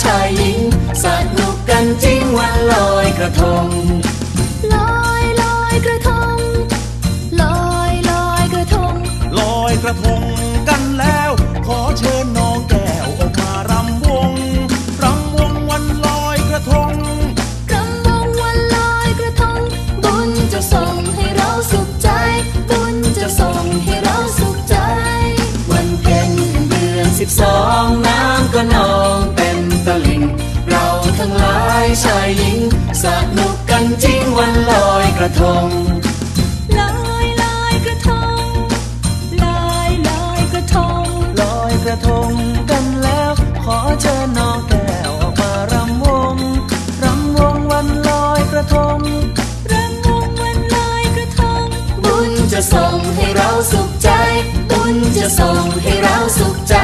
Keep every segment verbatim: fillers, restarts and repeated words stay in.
ชายหญิงสนุกกันจริงวันลอยกระทงลอยลอยกระทงลอยลอยกระทงลอยกระทงกันแล้วขอเชิญน้องแก้วออกมารำวงรำวงวันลอยกระทงรำวงวันลอยกระทงบุญจะส่งให้เราสุขใจบุญจะส่งให้เราสุขใจวันเพ็ญเดือนสิบสองน้ำก็นองเต็มตลิ่งเราทั้งหลายชายหญิงสนุกกันจริงวันลอยกระทงลอยลอยกระทงลอยลอยกระทงลอยกระทงกันแล้วขอเชิญน้องแก้วออกมารำวงรำวงวันลอยกระทงรำวงวันลอยกระทงบุญจะส่งให้เราสุขใจบุญจะส่งให้เราสุขใจ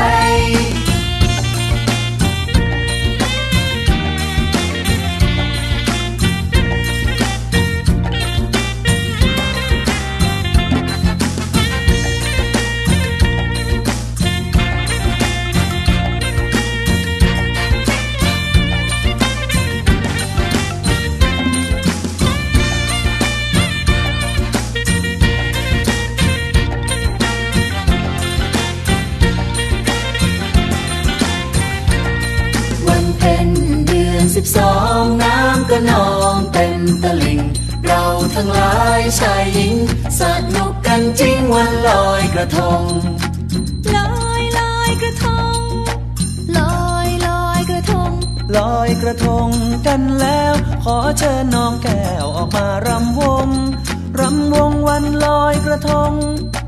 สิบสองน้ำก็นองเต็มตลิ่งเราทั้งหลายชายหญิงสนุกกันจริงวันลอยกระทงลอยลอยกระทงลอยลอยกระทงลอยกระทงกันแล้วขอเชิญน้องแก้วออกมารำวงรำวงวันลอยกระทง